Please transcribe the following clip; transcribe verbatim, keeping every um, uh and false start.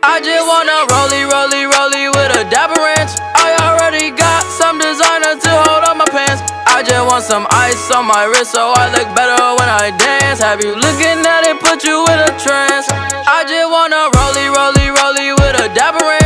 I just wanna rollie, rollie, rollie with a dapper ranch. I already got some designer to hold on my pants. I just want some ice on my wrist so I look better when I dance. Have you looking at it, put you in a trance. I just wanna rollie, rollie, rollie with a dapper ranch.